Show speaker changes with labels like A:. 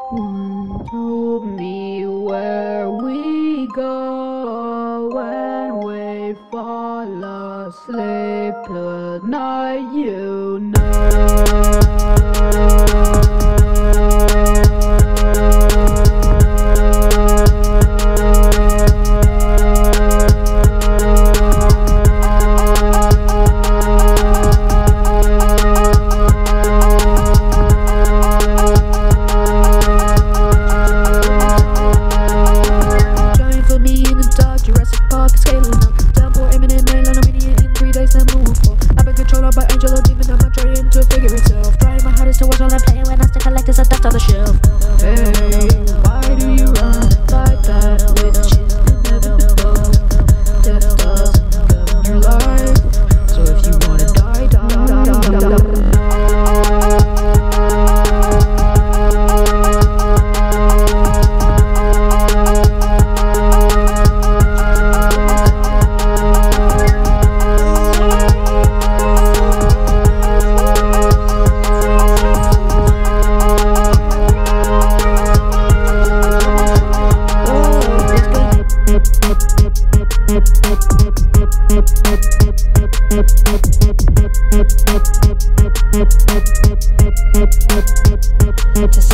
A: One told me where we go when we fall asleep tonight, you know.
B: On the shelf.
A: Hey, why do you run like that with shit you never know? Death doesn't come in your life, so if you wanna die,
B: to